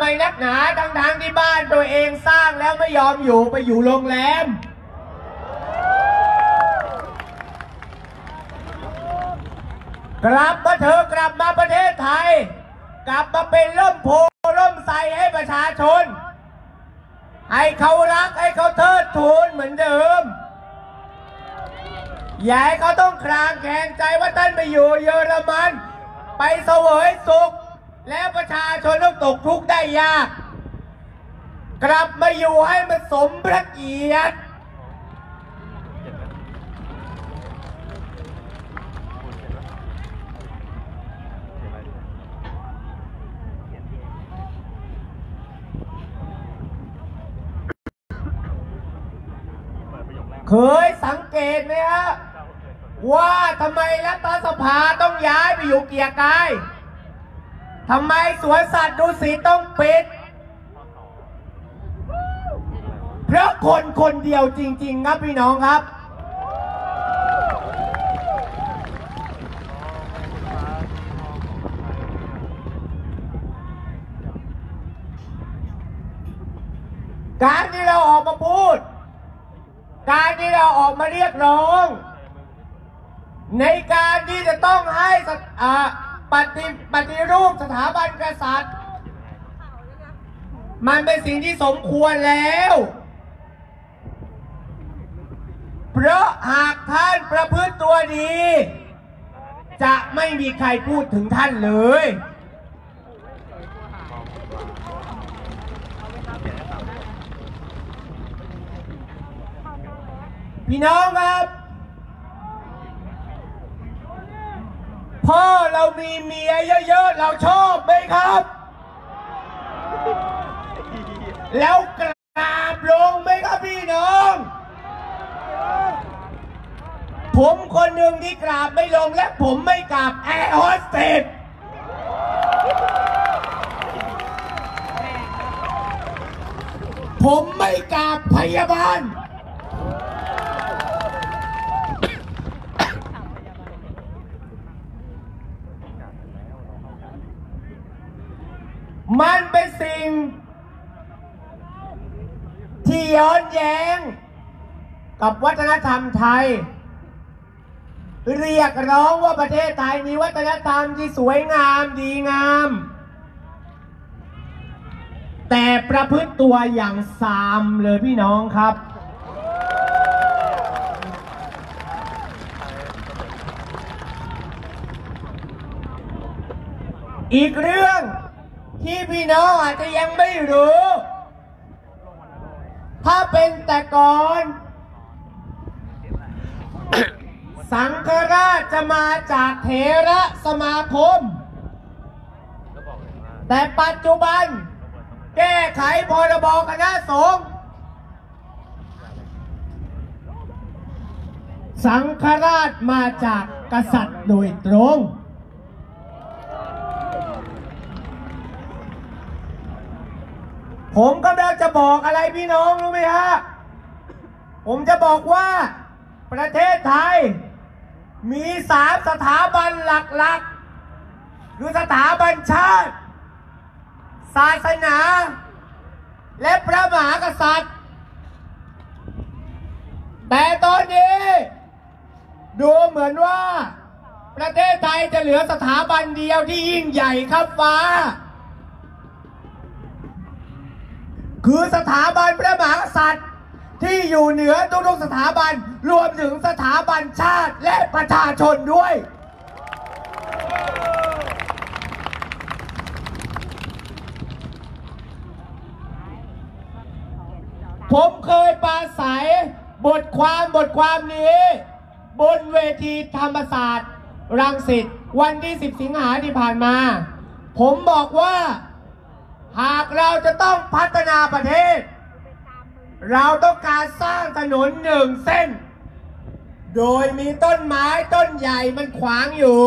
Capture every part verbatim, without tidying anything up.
ไมนักหนาทั้งๆที่บ้านตัวเองสร้างแล้วไม่ยอมอยู่ไปอยู่โรงแรมกลับมาเถอะกลับมาประเทศไทยกลับมาเป็นร่มโพร่มไทรให้ประชาชนให้เขารักให้เขาเทิดทูนเหมือนเดิมอย่าให้เขาต้องคลางแคลงใจว่าท่านไปอยู่เยอรมันไปเสวยสุขแล้วประชาชนต้องตกทุกข์ได้ยากกลับมาอยู่ให้มันสมพระเกียรติเคยสังเกตไหมฮะว่าทำไมรัฐสภาต้องย้ายไปอยู่เกียรติกายทำไมสวนสัตว์ดุสิตต้องปิดเพราะคนคนเดียวจริงๆครับพี่น้องครับการที่เราออกมาพูดการที่เราออกมาเรียกร้องในการที่จะต้องให้ปฏิปฏิรูปสถาบันกษัตริย์มันเป็นสิ่งที่สมควรแล้วเพราะหากท่านประพฤติตัวดีจะไม่มีใครพูดถึงท่านเลยพี่น้องครับพ่อเรามีเมียเยอะๆเราชอบไหมครับแล้วกราบลงไหมครับพี่น้องผมคนหนึ่งที่กราบไม่ลงและผมไม่กราบแอร์โฮสเตสผมไม่กราบพยาบาลมันเป็นสิ่งที่ย้อนแย้งกับวัฒนธรรมไทยเรียกร้องว่าประเทศไทยมีวัฒนธรรมที่สวยงามดีงามแต่ประพฤติตัวอย่างซามเลยพี่น้องครับอีกเรื่องที่พี่น้องอาจจะยังไม่รู้ถ้าเป็นแต่ก่อน สังฆราชจะมาจากเถระสมาคมแต่ปัจจุบันแก้ไขพรบคณะสงฆ์สังฆราชมาจากกษัตริย์โดยตรงผมกำลังจะบอกอะไรพี่น้องรู้ไหมฮะผมจะบอกว่าประเทศไทยมีสามสถาบันหลักๆคือสถาบันชาติศาสนาและพระมหากษัตริย์แต่ตอนนี้ดูเหมือนว่าประเทศไทยจะเหลือสถาบันเดียวที่ยิ่งใหญ่ครับฟ้าคือสถาบันพระมหากษัตริย์ที่อยู่เหนือทุกๆสถาบันรวมถึงสถาบันชาติและประชาชนด้วยผมเคยปราศัยบทความบทความนี้บนเวทีธรรมศาสตร์รังสิตวันที่สิบสิงหาที่ผ่านมาผมบอกว่าหากเราจะต้องพัฒนาประเทศเราต้องการสร้างถนนหนึ่งเส้นโดยมีต้นไม้ต้นใหญ่มันขวางอยู่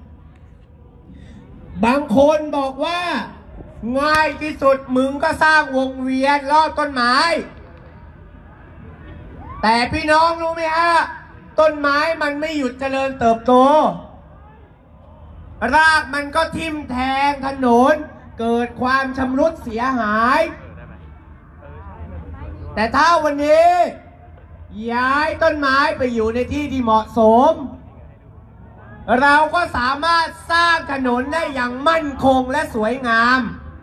บางคนบอกว่าง่ายที่สุดมึงก็สร้างวงเวียนรอบต้นไม้แต่พี่น้องรู้ไหมฮะต้นไม้มันไม่หยุดเจริญเติบโตรากมันก็ทิ่มแทงถนนเกิดความชำรุดเสียหาย แต่ถ้าวันนี้ย้ายต้นไม้ไปอยู่ในที่ที่เหมาะสมเราก็สามารถสร้างถนนได้อย่างมั่นคงและสวยงาม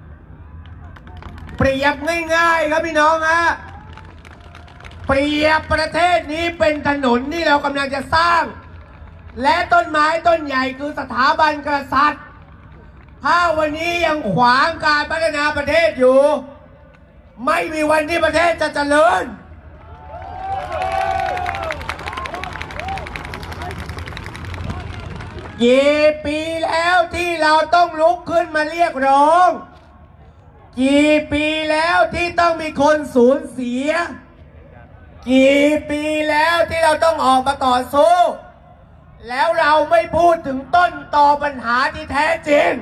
เปรียบง่ายๆครับพี่น้องฮะเปรียบประเทศนี้เป็นถนนที่เรากำลังจะสร้างและต้นไม้ต้นใหญ่คือสถาบันกษัตริย์ถ้าวันนี้ยังขวางการพัฒนาประเทศอยู่ไม่มีวันที่ประเทศจะเจริญกี่ปีแล้วที่เราต้องลุกขึ้นมาเรียกร้องกี่ปีแล้วที่ต้องมีคนสูญเสียกี่ปีแล้วที่เราต้องออกมาต่อสู้แล้วเราไม่พูดถึงต้นตอปัญหาที่แท้จริง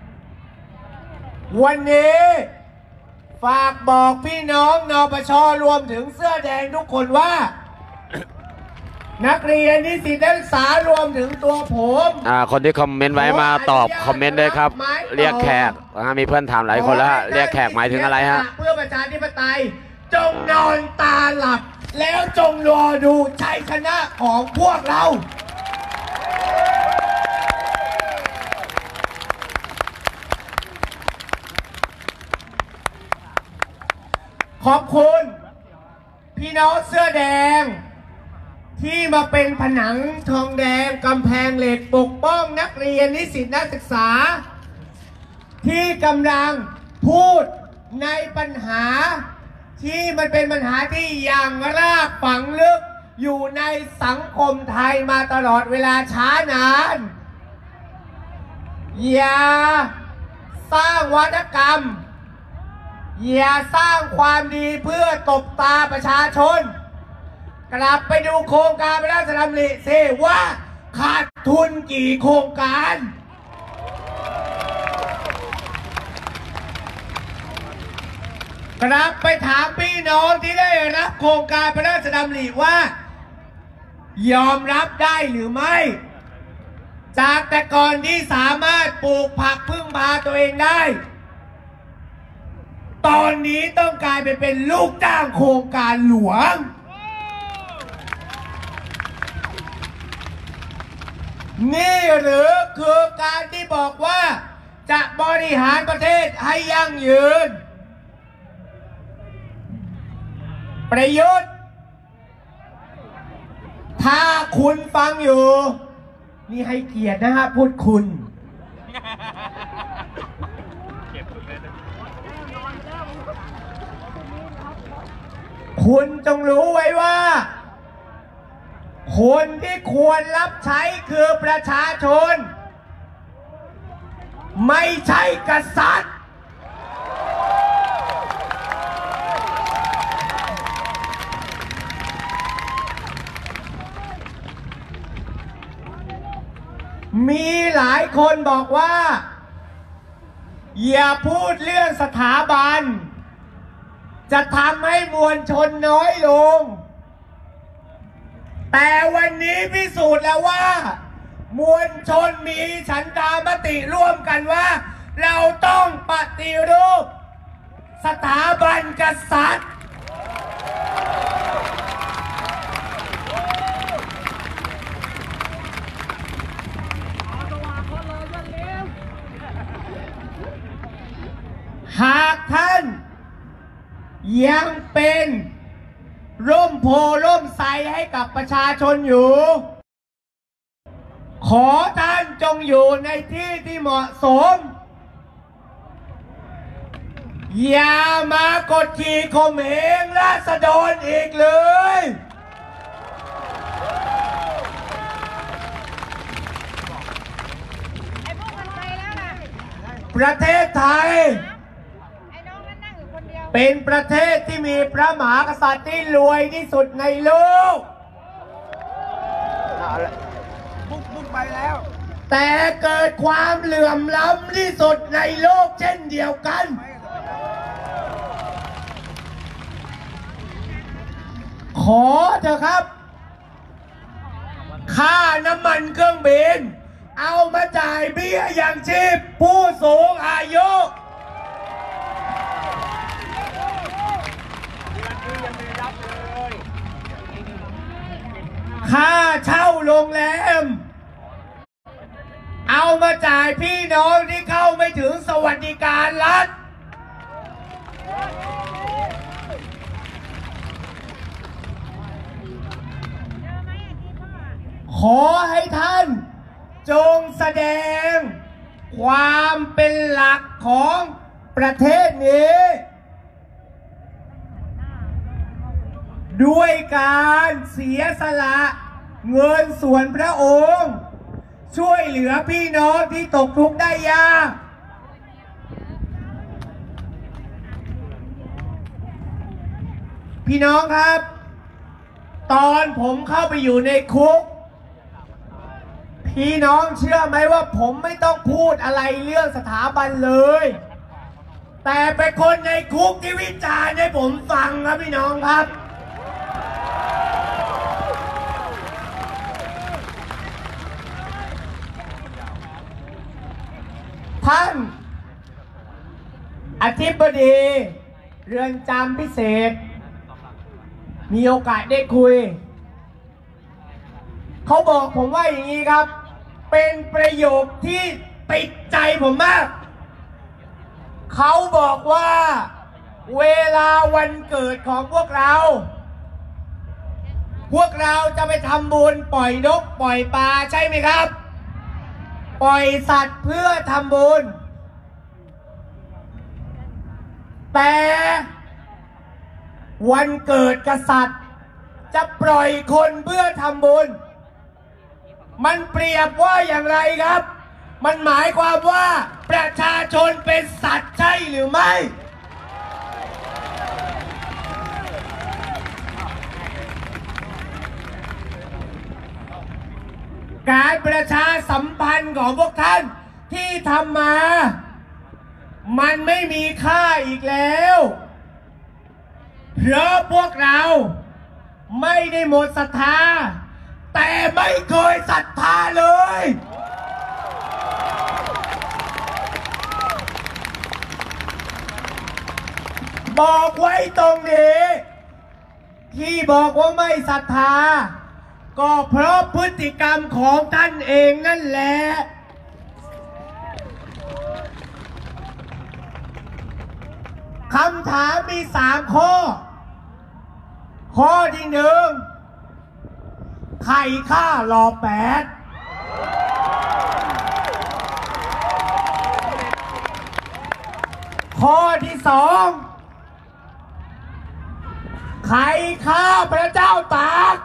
วันนี้ฝากบอกพี่น้องนปช.รวมถึงเสื้อแดงทุกคนว่านักเรียนนิสิตนักศึกษารวมถึงตัวผมอ่าคนที่คอมเมนต์ไว้มาตอบคอมเมนต์ด้วยครับเรียกแขกมีเพื่อนถามหลายคนแล้วเรียกแขกหมายถึงอะไรฮะเพื่อประชาธิปไตยจงนอนตาหลับแล้วจงรอดูชัยชนะของพวกเราขอบคุณพี่น้องเสื้อแดงที่มาเป็นผนังทองแดงกำแพงเหล็กปกป้องนักเรียนนิสิตนักศึกษาที่กำลังพูดในปัญหาที่มันเป็นปัญหาที่ยังรากฝังลึกอยู่ในสังคมไทยมาตลอดเวลาช้านานอย่าสร้างวัฒกรรมอย่าสร้างความดีเพื่อตบตาประชาชนกลับไปดูโครงการพระราชดำริสิว่าขาดทุนกี่โครงการกลับไปถามพี่น้องที่ได้รับโครงการพระราชดำริว่ายอมรับได้หรือไม่จากแต่ก่อนที่สามารถปลูกผักพึ่งพาตัวเองได้ตอนนี้ต้องกลายไปเป็นลูกจ้างโครงการหลวงนี่หรือคือการที่บอกว่าจะบริหารประเทศให้ยั่งยืนประยุทธ์ถ้าคุณฟังอยู่นี่ให้เกียรตินะฮะพูดคุณคุณจงรู้ไว้ว่าคนที่ควรรับใช้คือประชาชนไม่ใช่กษัตริย์มีหลายคนบอกว่าอย่าพูดเรื่องสถาบันจะทำให้มวลชนน้อยลงแต่วันนี้พิสูจน์แล้วว่ามวลชนมีฉันทามติร่วมกันว่าเราต้องปฏิรูปสถาบันกษัตริย์หากท่านยังเป็นร่มโพร่มไทรให้กับประชาชนอยู่ขอท่านจงอยู่ในที่ที่เหมาะสมอย่ามากดขี่ข่มเหงราษฎรอีกเลยประเทศไทยเป็นประเทศที่มีพระมหากษัตริย์ที่รวยที่สุดในโลกบุกบุกไปแล้วแต่เกิดความเหลื่อมล้ำที่สุดในโลกเช่นเดียวกันขอเถอะครับค่าน้ำมันเครื่องบินเอามาจ่ายเบี้ยอย่างชีพผู้สูงอายุโรงแรมเอามาจ่ายพี่น้องที่เข้าไม่ถึงสวัสดิการรัฐขอให้ท่านจงแสดงความเป็นหลักของประเทศนี้ด้วยการเสียสละเงินส่วนพระองค์ช่วยเหลือพี่น้องที่ตกทุกข์ได้ยากพี่น้องครับ ตอนผมเข้าไปอยู่ในคุกพี่น้องเชื่อไหมว่าผมไม่ต้องพูดอะไรเรื่องสถาบันเลยแต่เป็นคนในคุกที่วิจารณ์ให้ผมฟังครับพี่น้องครับท่านอธิบดีเรือนจำพิเศษมีโอกาสได้คุยเขาบอกผมว่าอย่างนี้ครับเป็นประโยคที่ติดใจผมมากเขาบอกว่าเวลาวันเกิดของพวกเราพวกเราจะไปทำบุญปล่อยนกปล่อยปลาใช่ไหมครับปล่อยสัตว์เพื่อทำบุญแต่วันเกิดกษัตริย์จะปล่อยคนเพื่อทำบุญมันเปรียบว่าอย่างไรครับมันหมายความว่าประชาชนเป็นสัตว์ใช่หรือไม่การประชาสัมพันธ์ของพวกท่านที่ทำมามันไม่มีค่าอีกแล้วเพราะพวกเราไม่ได้หมดศรัทธาแต่ไม่เคยศรัทธาเลยบอกไว้ตรงนี้ที่บอกว่าไม่ศรัทธาก็เพราะพฤติกรรมของท่านเองนั่นแหละคำถามมีสามข้อข้อที่หนึ่งใครฆ่ารอแปดข้อที่สองใครฆ่าพระเจ้าตาก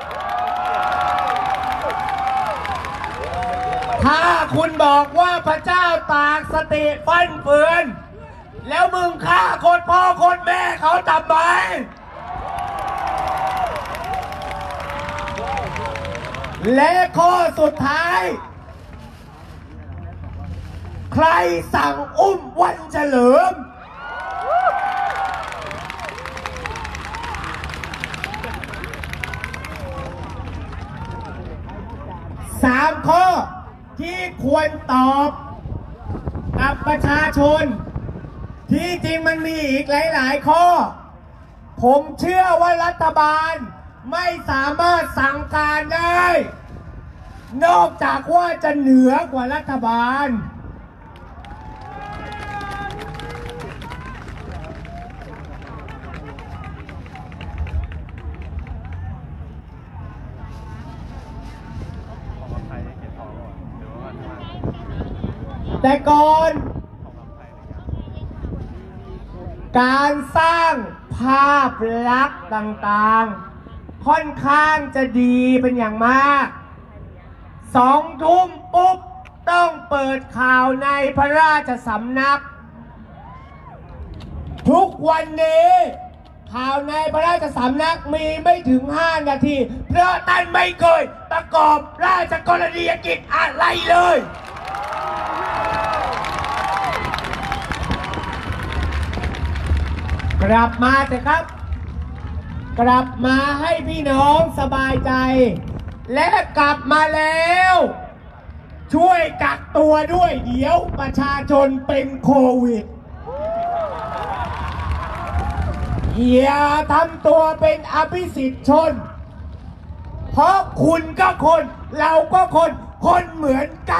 ถ้าคุณบอกว่าพระเจ้าตากสติฟั่นเฟือนแล้วมึงฆ่าคนพ่อคนแม่เขาทำไมและข้อสุดท้ายใครสั่งอุ้มวันเฉลิมสามข้อที่ควรตอบกับประชาชนที่จริงมันมีอีกหลายๆข้อผมเชื่อว่ารัฐบาลไม่สามารถสั่งการได้นอกจากว่าจะเหนือกว่ารัฐบาลแต่ก่อนการสร้างภาพลักษณ์ต่างๆค่อนข้างจะดีเป็นอย่างมากสองทุ่มปุ๊บต้องเปิดข่าวในพระราชสำนักทุกวันนี้ข่าวในพระราชสำนักมีไม่ถึงห้านาทีเพราะท่านไม่เคยประกอบราชกรณียกิจอะไรเลยกลับมาเถอะครับกลับมาให้พี่น้องสบายใจและกลับมาแล้วช่วยกักตัวด้วยเดี๋ยวประชาชนเป็นโควิดอย่าทำตัวเป็นอภิสิทธิชนเพราะคุณก็คน เราก็คน คนเหมือนกัน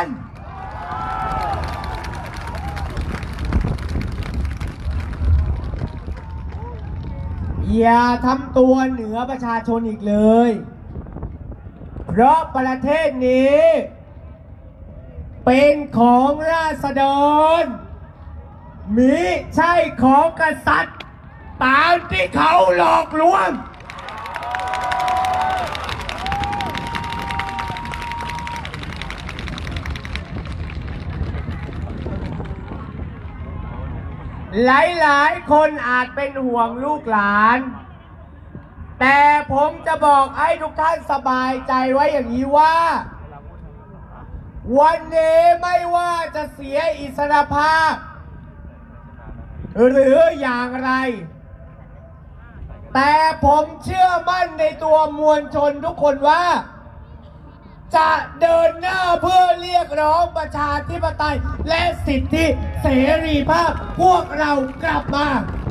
อย่าทำตัวเหนือประชาชนอีกเลย เพราะประเทศนี้ เป็นของราษฎรมิใช่ของกษัตริย์ตามที่เขาหลอกลวงหลายๆคนอาจเป็นห่วงลูกหลานแต่ผมจะบอกให้ทุกท่านสบายใจไว้อย่างนี้ว่าวันนี้ไม่ว่าจะเสียอิสรภาพหรืออย่างไรแต่ผมเชื่อมั่นในตัวมวลชนทุกคนว่าจะเดินหน้าเพื่อเรียกร้องประชาธิปไตยและสิทธิเสรีภาพพวกเรากลับมา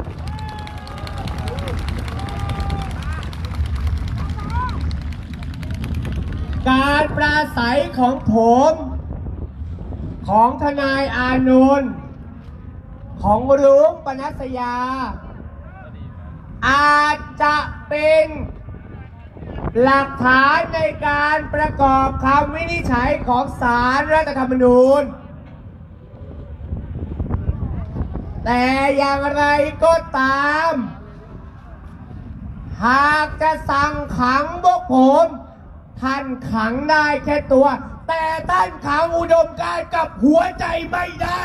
การปราศัยของผมของทนายอานนท์ของรุ้งปนัสยาอาจจะเป็นหลักฐานในการประกอบคำวินิจฉัยของศาลรัฐธรรมนูญแต่อย่างไรก็ตามหากจะสั่งขังพวกผมท่านขังได้แค่ตัวแต่ท่านขังอุดมการณ์กับหัวใจไม่ได้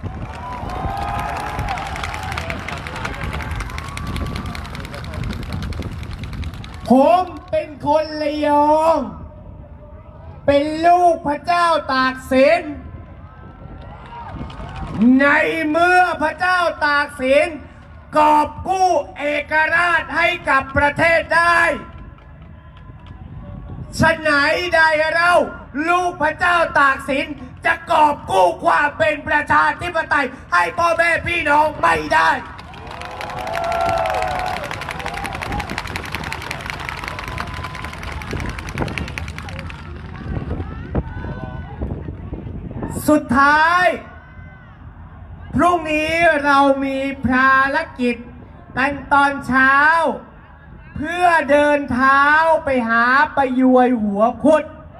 ผมเป็นคนระยองเป็นลูกพระเจ้าตากสินในเมื่อพระเจ้าตากสินกอบกู้เอกราชให้กับประเทศได้ฉะไหนใดเราลูกพระเจ้าตากสินจะกอบกู้ความเป็นประชาธิปไตยให้พ่อแม่พี่น้องไม่ได้สุดท้ายพรุ่งนี้เรามีภารกิจกันตอนเช้าเพื่อเดินเท้าไปหาประยวยหัวคุด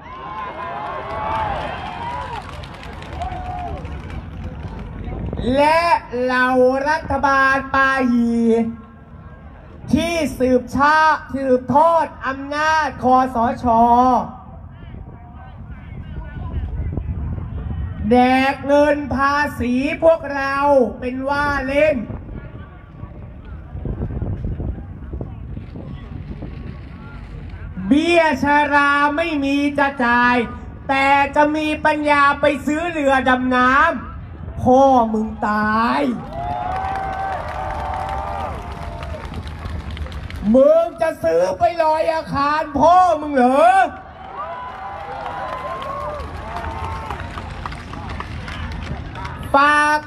และเหล่ารัฐบาลปาหีที่สืบชาสืบทอดอำนาจคสช.แดกเงินภาษีพวกเราเป็นว่าเล่นเบี้ยชราไม่มีจะจ่ายแต่จะมีปัญญาไปซื้อเรือดำน้ำพ่อมึงตายมึงจะซื้อไปลอยอาคารพ่อมึงเหรอฝาก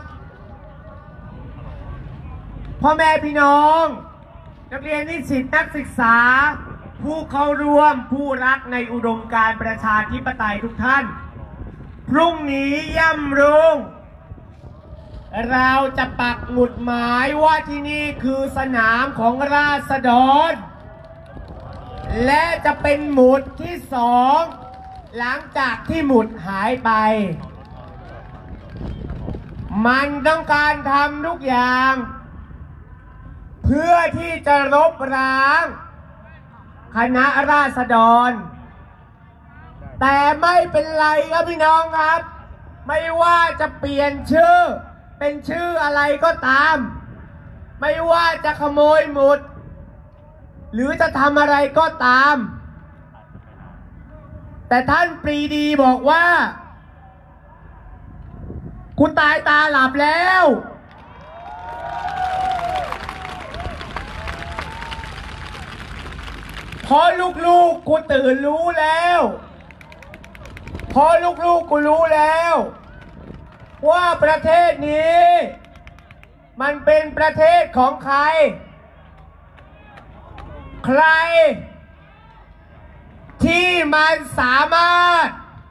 พ่อแม่พี่น้องนักเรียนนิสิตนักศึกษาผู้เข้าร่วมผู้รักในอุดมการณ์ประชาธิปไตยทุกท่านพรุ่งนี้ย่ำรุ่งเราจะปักหมุดหมายว่าที่นี่คือสนามของราษฎรและจะเป็นหมุดที่สองหลังจากที่หมุดหายไปมันต้องการทำทุกอย่างเพื่อที่จะลบล้างคณะราษฎรแต่ไม่เป็นไรครับพี่น้องครับไม่ว่าจะเปลี่ยนชื่อเป็นชื่ออะไรก็ตามไม่ว่าจะขโมยหมุดหรือจะทำอะไรก็ตามแต่ท่านปรีดีบอกว่ากูตายตาหลับแล้วพอลูกๆกูตื่นรู้แล้วพอลูกๆกูรู้แล้วว่าประเทศนี้มันเป็นประเทศของใครใครที่มันสามารถ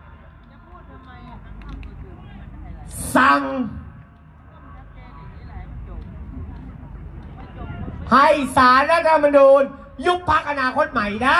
สั่งให้ศาลรัฐธรรมนูญยุบพรรคอนาคตใหม่ได้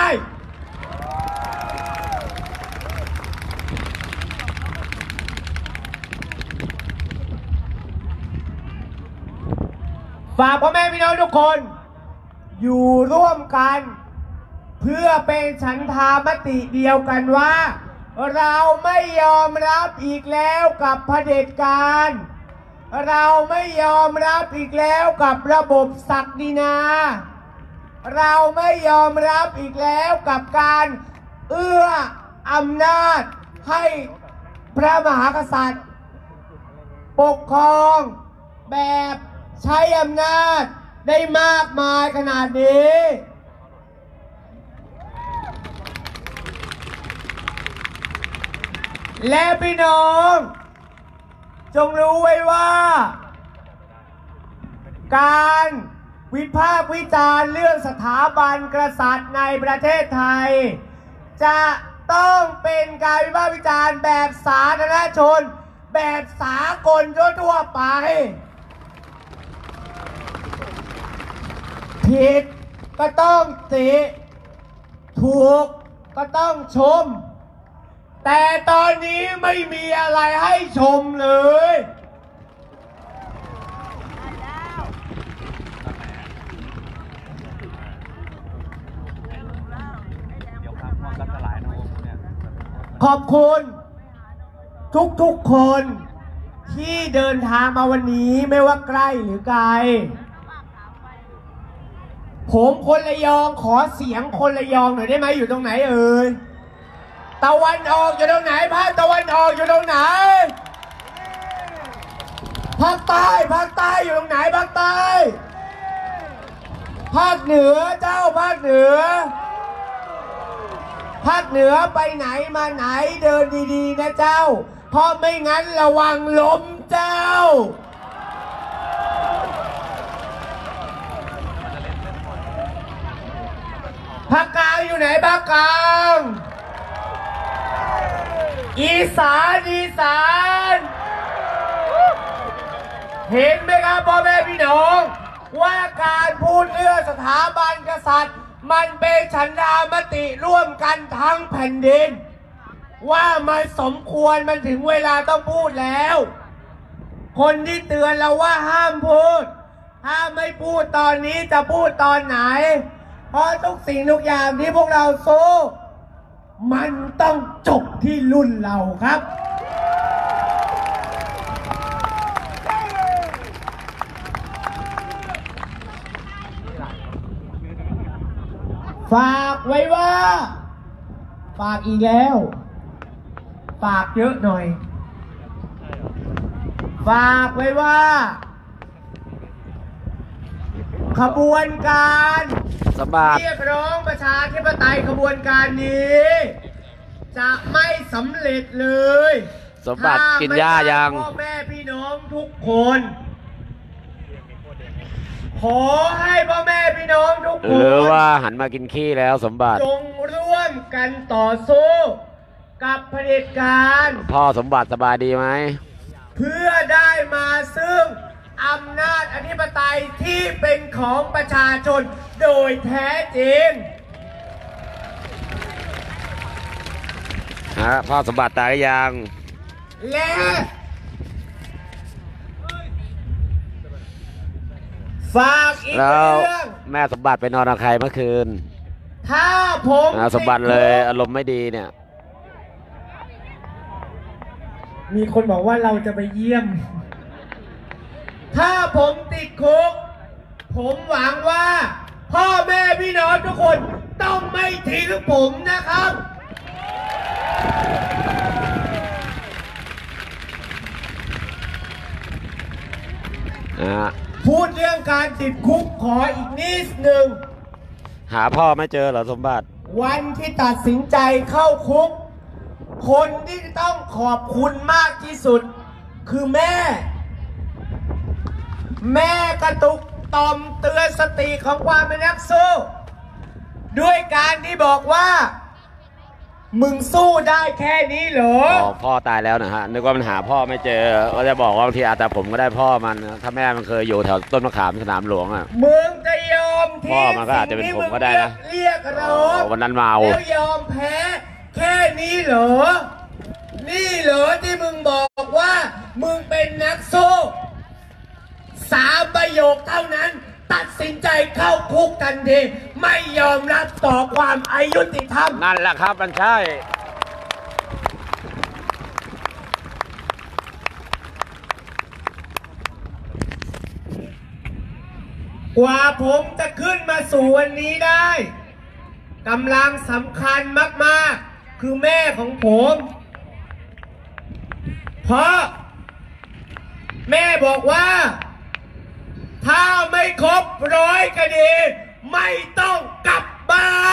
ฝากพ่อแม่พี่น้องทุกคนอยู่ร่วมกันเพื่อเป็นฉันทามติเดียวกันว่าเราไม่ยอมรับอีกแล้วกับเผด็จการเราไม่ยอมรับอีกแล้วกับระบบศักดินาเราไม่ยอมรับอีกแล้วกับการเอื้ออำนาจให้พระมหากษัตริย์ปกครองแบบใช้อำนาจได้มากมายขนาดนี้และพี่น้องจงรู้ไว้ว่าการวิพากษ์วิจารณ์เรื่องสถาบันกษัตริย์ในประเทศไทยจะต้องเป็นการวิพากษ์วิจารณ์แบบสาธารณชนแบบสากลทั่วไปผิดก็ต้องติถูกก็ต้องชมแต่ตอนนี้ไม่มีอะไรให้ชมเลยขอบคุณทุกๆคนที่เดินทางมาวันนี้ไม่ว่าใกล้หรือไกลผมคนระยองขอเสียงคนระยองหน่อยได้ไหมอยู่ตรงไหนเอ่ยตะวันออกอยู่ตรงไหนภาคตะวันออกอยู่ตรงไหนภาคใต้ภาคใต้อยู่ตรงไหนภาคใต้ภาคเหนือเจ้าภาคเหนือภาคเหนือไปไหนมาไหนเดินดีๆนะเจ้าเพราะไม่งั้นระวังล้มเจ้าภาคกลางอยู่ไหนภาคกลางอีสานอีสานเห็นไหมครับพ่อแม่พี่น้องว่าการพูดเรื่องสถาบันกษัตริย์มันเป็นฉันทามติร่วมกันทั้งแผ่นดินว่ามันสมควรมันถึงเวลาต้องพูดแล้วคนที่เตือนเราว่าห้ามพูดถ้าไม่พูดตอนนี้จะพูดตอนไหนเพราะทุกสิ่งทุกอย่างที่พวกเราสู้มันต้องจบที่รุ่นเราครับฝากไว้ว่าฝากอีกแล้วฝากเยอะหน่อยฝากไว้ว่าขบวนการสมบัติเรียกร้องประชาธิปไตยขบวนการนี้จะไม่สำเร็จเลยสมบัติกินหญ้ายังพ่อแม่พี่น้องทุกคนขอให้พ่อแม่พี่น้องทุกคนหรือว่าหันมากินขี้แล้วสมบัติจงร่วมกันต่อสู้กับเผด็จการพ่อสมบัติสบายดีไหมเพื่อได้มาซึ่งอำนาจอธิปไตยที่เป็นของประชาชนโดยแท้จริงฮะพ่อสมบัติตายหรือยังและฝากอีกเรื่องแม่สมบัติไปนอนกับใครเมื่อคืนถ้าผมสมบัติเลยอารมณ์ไม่ดีเนี่ยมีคนบอกว่าเราจะไปเยี่ยมถ้าผมติดคุกผมหวังว่าพ่อแม่พี่น้องทุกคนต้องไม่ทิ้งผมนะครับพูดเรื่องการติดคุกขออีกนิดหนึ่งหาพ่อไม่เจอเหรอสมบัติวันที่ตัดสินใจเข้าคุกคนที่ต้องขอบคุณมากที่สุดคือแม่แม่กระตุกต่อมเตือนสติของความเป็นนักสู้ด้วยการที่บอกว่ามึงสู้ได้แค่นี้เหรออ๋อพ่อตายแล้วนะฮะนึกว่ามันหาพ่อไม่เจอก็จะบอกว่าบางทีอาจจะผมก็ได้พ่อมันถ้าแม่มันเคยอยู่แถวต้นมะขามสนามหลวงอ่ะมึงจะยอมทิ้งพ่อมันก็อาจจะเป็นผมก็ได้นะเรียกร้องวันนั้นเมาแล้วยอมแพ้แค่นี้เหรอ นี่เหรอที่มึงบอกว่า มึงเป็นนักสู้สามประโยคเท่านั้น ตัดสินใจเข้าคุกกันทีไม่ยอมรับต่อความอายุติธรรมนั่นแหละครับมันใช่กว่าผมจะขึ้นมาสู่วันนี้ได้กำลังสำคัญมากๆคือแม่ของผม เพราะแม่บอกว่า ถ้าไม่ครบร้อยคดีไม่ต้องกลับบ้าน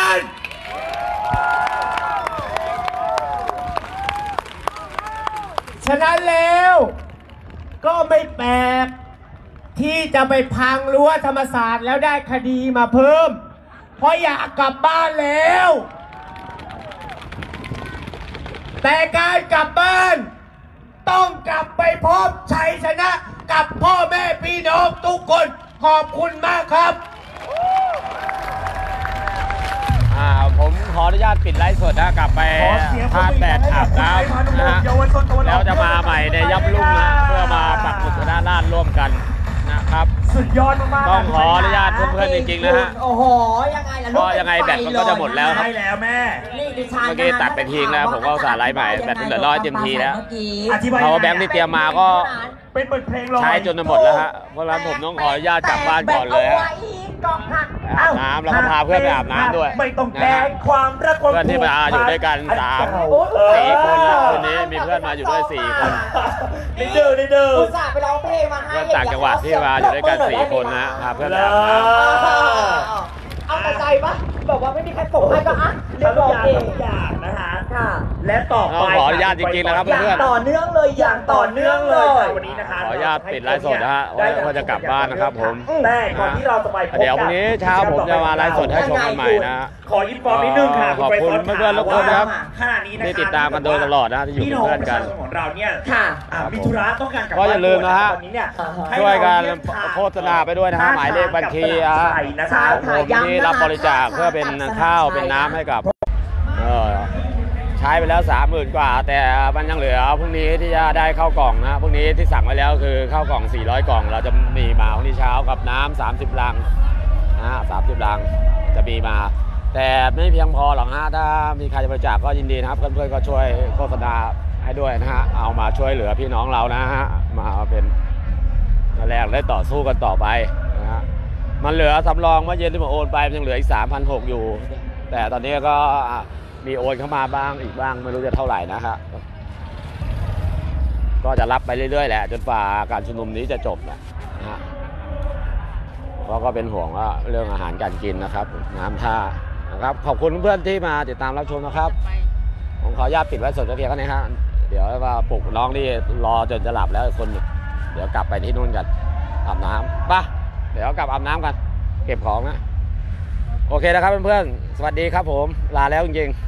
ฉะนั้นแล้วก็ไม่แปลกที่จะไปพังรั้วธรรมศาสตร์แล้วได้คดีมาเพิ่ม เพราะอยากกลับบ้านแล้ว แต่การกลับบ้านต้องกลับไปพบชัยชนะกับพ่อแม่พี่น้องทุกคนขอบคุณมากครับอ่าผมขออนุญาตปิดไลฟ์สดนะกลับไปทานแดดอาบน้ำนะฮะแล้วจะมาใหม่ในย่ำรุ่งนะเพื่อมาปักหมุดคณะราษฎรร่วมกันนะครับสุดยอดมากๆต้องขออนุญาตเพื่อนๆจริงๆนะฮะโอ้โห ยังไงล่ะเพราะยังไงแบตมันก็จะหมดแล้วครับใช่แล้วแม่นี่ดิฉันเมื่อกี้ตัดไปทิ้งแล้วผมก็อุตส่าห์ไลฟ์ใหม่แบตเหลือร้อยเต็มทีแล้วอธิบายเพราะว่าแบงค์ที่เตรียมมาก็เป็นบทเพลงลอยใช้จนหมดแล้วฮะเพราะฉะนั้นผมต้องขออนุญาตกลับบ้านก่อนเลยฮะแบตอาไว้อีกกล่องหักไปอาบน้ำแล้วก็พาเพื่อนไปอาบน้ำด้วยไม่ต้องนะแกล้ฮะงความรักความเพื่อนที่มาอยู่ด้วยกันสาม สี่คนแล้วคืนนี้มีเพื่อนมาอยู่ด้วยสี่คนนิดเดียวนิดเดียวอุตส่าห์ไปร้องเพลงมาให้เพื่อนต่างจังหวัดที่มาอยู่ด้วยกันสี่คนนะพาเพื่อนไปอาบน้เอาแต่ใจปะบอกว่าไม่มีใครส่งให้ก็อ่ะเรียทั้กงร้องอย่างเองทุกอย่างนะฮะค่ะและต่อำไปต้องขออนุญาตจริงๆนะครับอย่างเพื่อนต่อเนื่องเลยอย่างต่อเนื่องเลยวันนี้นะคะขออนุญาตปิดไลฟ์สดนะฮะว่าว่าจะกลับบ้านนะครับผมแต่ก่อนที่เราจะไปพบกับเดี๋ยวพรุ่งนี้เช้าผมจะมาไลฟ์สดให้ชมกันใหม่นะฮะขออินฟอร์มนิดนึงค่ะขอบคุณไปเพื่อนๆทุกคนนะครับขณะนี้นะคะที่ติดตามกันโดยตลอดนะที่อยู่เป็นเพื่อนกันพี่งประชาชของเราเนี่ยค่ะอ่ามีธุระต้องการกลับก็อย่าลืมนะฮะตอนนี้เนี่ยให้ช่วยกันเรีทางโฆษณาไปด้วยนะฮะหมายเลขบัญชีฮะใช่นะใช่คะของผมที่รับบริจาคเพื่อเป็นข้าวเป็นน้ำให้กับเออใช้ไปแล้วสามหมื่นกว่า แต่มันยังเหลือพรุ่งนี้ที่จะได้เข้ากล่องนะพรุ่งนี้ที่สั่งไว้แล้วคือข้าวกล่องสี่ร้อยกล่องเราจะมีมาพรุ่งนี้เช้ากับน้ำสามสิบลังนะฮะสามสิบลังจะมีมา แต่ไม่เพียงพอหรอกฮะถ้ามีใครจะบริจาคก็ยินดีนะครับเพื่อนๆก็ช่วยโฆษณาให้ด้วยนะฮะเอามาช่วยเหลือพี่น้องเรานะฮะมาเป็นแรงได้ต่อสู้กันต่อไปนะฮะมันเหลือสำรองเมื่อเย็นที่ผมโอนไปมันยังเหลืออีกสามพันหกอยู่ แต่ตอนนี้ก็มีโอนเข้ามาบ้างอีกบ้างไม่รู้จะเท่าไหร่นะฮะก็จะรับไปเรื่อยๆแหละจนฝ่าการชุมนุมนี้จะจบนะฮะเพราะก็เป็นห่วงว่าเรื่องอาหารการกินนะครับน้ำท่านะครับขอบคุณเพื่อนที่มาติดตามรับชมนะครับผมขออนุญาตปิดไว้สดเพียงแค่นี้ฮะเดี๋ยวว่าปลุกน้องที่รอจนจะหลับแล้วคนหนึ่งเดี๋ยวกลับไปที่นู่นกันอาบน้ำป่ะเดี๋ยวกลับอาบน้ำกันเก็บของนะโอเคนะครับเพื่อนๆสวัสดีครับผมลาแล้วจริงๆ